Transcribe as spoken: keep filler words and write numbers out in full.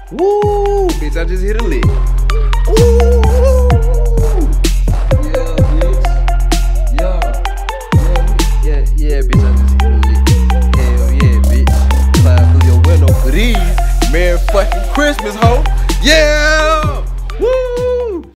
Woo, bitch, I just hit a lick. Woo. Yeah, bitch. Yeah. Yeah, yeah, yeah, bitch, I just hit a lick. Hell yeah, bitch. Climb through your window for these. Merry fucking Christmas, ho. Yeah.